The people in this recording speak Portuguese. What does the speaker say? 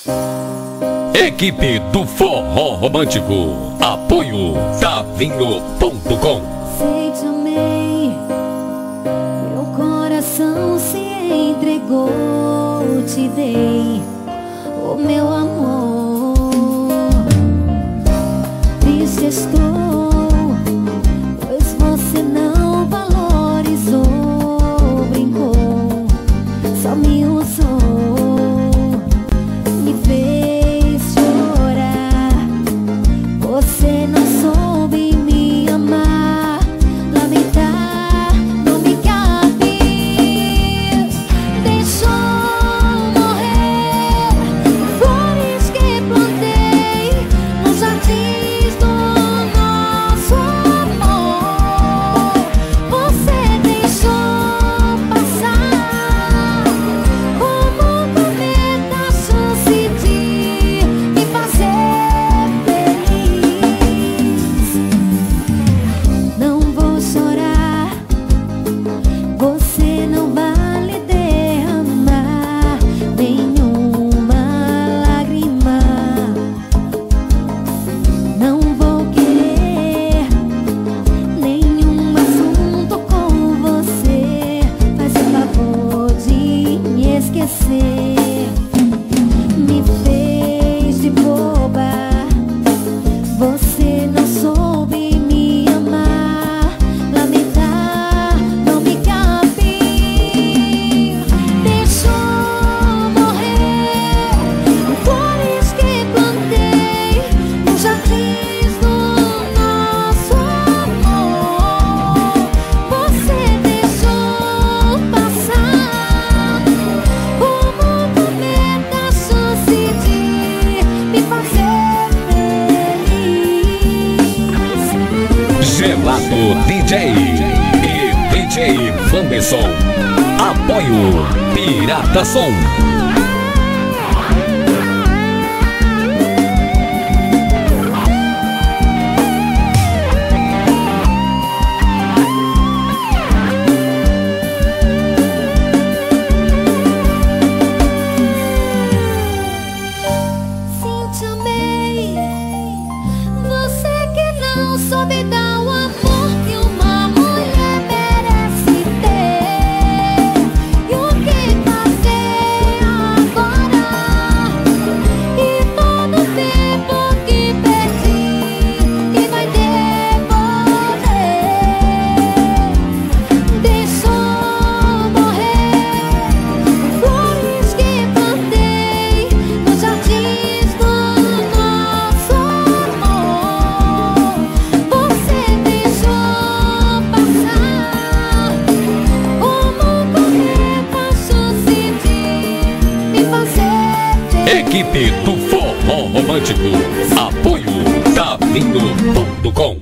Equipe do Forró Romântico. Apoio Davinho.com. Sei te amei, meu coração se entregou, te dei o meu amor. Triste estou, pois você não valorizou, brincou, só me usou, me fez chorar. Você não soube me amar, lamentar não me cabe. Deixou morrer flores que plantei nos jardins do nosso amor. Você deixou passar como um cometa a chance de me fazer feliz. Não vou chorar, você não vale derramar nenhuma lágrima. Não vou querer nenhum assunto com você. Faz o favor de me esquecer. Me fez de boba, você não soube me amar, lamentar não me cabe. Deixou morrer flores que plantei nos jardins do nosso amor. Você deixou passar como um cometa a chance de me fazer feliz. Gelato DJ e DJ Vanderson. Apoio Pirata Som. Sim, te amei, você que não soube dar o amor que uma mulher merece ter. E o que fazer agora? E todo o tempo que perdi, quem vai devolver? Deixou morrer flores que plantei nos jardins do nosso amor. Você deixou passar como um cometa a chance de me fazer feliz. Equipe do Forró Romântico. Apoio Davinho.com.